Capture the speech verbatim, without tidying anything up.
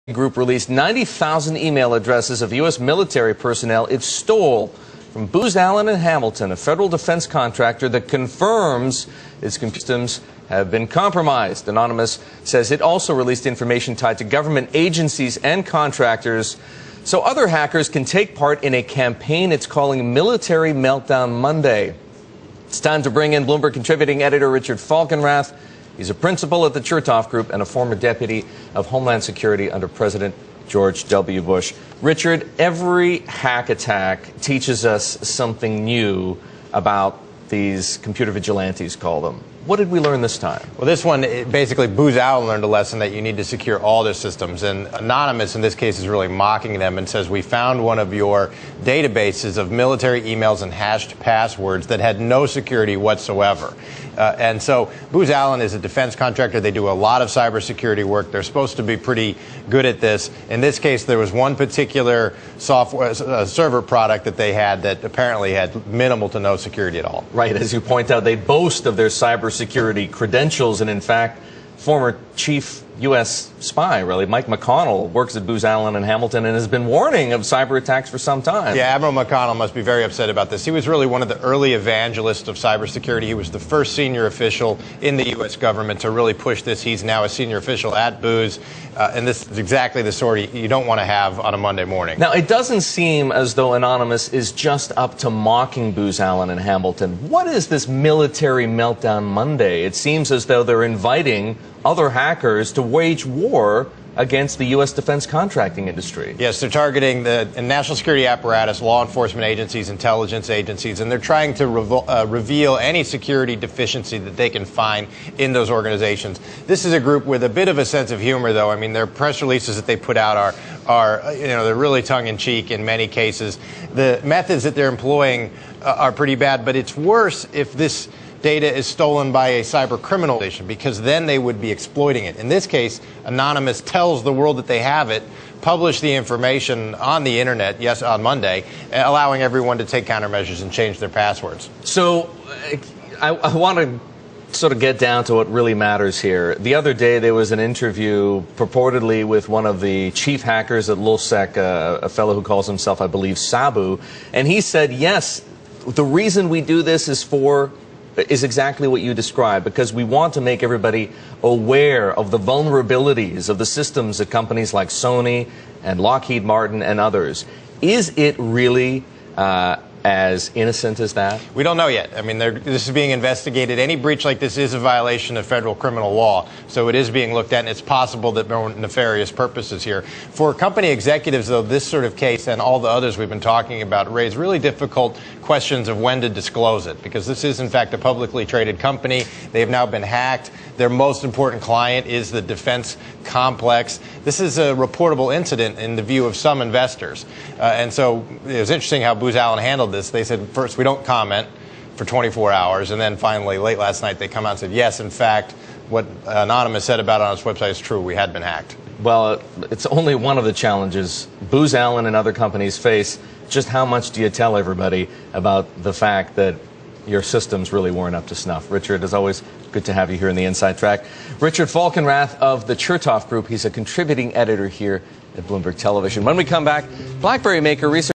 Group released ninety thousand email addresses of U S military personnel it stole from Booz Allen and Hamilton, a federal defense contractor that confirms its computer systems have been compromised. Anonymous says it also released information tied to government agencies and contractors so other hackers can take part in a campaign it's calling Military Meltdown Monday. It's time to bring in Bloomberg contributing editor Richard Falkenrath. He's a principal at the Chertoff Group and a former deputy of Homeland Security under President George W. Bush. Richard, every hack attack teaches us something new about these computer vigilantes, call them. What did we learn this time? Well, this one, it basically, Booz Allen learned a lesson that you need to secure all their systems. And Anonymous, in this case, is really mocking them and says, we found one of your databases of military emails and hashed passwords that had no security whatsoever. Uh, and so Booz Allen is a defense contractor. They do a lot of cybersecurity work. They're supposed to be pretty good at this. In this case, there was one particular software uh, server product that they had that apparently had minimal to no security at all. Right. As you point out, they boast of their cybersecurity credentials, and in fact, former chief U S spy, really, Mike McConnell, works at Booz Allen and Hamilton and has been warning of cyber attacks for some time. Yeah, Admiral McConnell must be very upset about this. He was really one of the early evangelists of cybersecurity. He was the first senior official in the U S government to really push this. He's now a senior official at Booz, uh, and this is exactly the sort you don't want to have on a Monday morning. Now, it doesn't seem as though Anonymous is just up to mocking Booz Allen and Hamilton. What is this Military Meltdown Monday? It seems as though they're inviting other hackers to wage war against the U S defense contracting industry. Yes, they're targeting the national security apparatus, law enforcement agencies, intelligence agencies, and they're trying to revo uh, reveal any security deficiency that they can find in those organizations. This is a group with a bit of a sense of humor, though. I mean, their press releases that they put out are, are you know, they're really tongue-in-cheek in many cases. The methods that they're employing uh, are pretty bad, but it's worse if this data is stolen by a cyber criminal organization, because then they would be exploiting it. In this case, Anonymous tells the world that they have it, publish the information on the internet, yes, on Monday, allowing everyone to take countermeasures and change their passwords. So I, I want to sort of get down to what really matters here. The other day there was an interview purportedly with one of the chief hackers at LulzSec, uh, a fellow who calls himself, I believe, Sabu, and he said, yes, the reason we do this is for is exactly what you described, because we want to make everybody aware of the vulnerabilities of the systems at companies like Sony and Lockheed Martin and others. Is it really uh, as innocent as that? We don't know yet. I mean, this is being investigated. Any breach like this is a violation of federal criminal law, so it is being looked at, and it's possible that there are nefarious purposes here. For company executives, though, this sort of case and all the others we've been talking about raise really difficult questions of when to disclose it, because this is, in fact, a publicly traded company. They have now been hacked. Their most important client is the defense complex. This is a reportable incident in the view of some investors. Uh, and so it was interesting how Booz Allen handled this. They said, first, we don't comment for twenty-four hours. And then finally, late last night, they come out and said, yes, in fact, what Anonymous said about it on his website is true. We had been hacked. Well, it's only one of the challenges Booz Allen and other companies face. Just how much do you tell everybody about the fact that your systems really weren't up to snuff? Richard, as always, good to have you here in the Inside Track. Richard Falkenrath of the Chertoff Group. He's a contributing editor here at Bloomberg Television. When we come back, BlackBerry maker research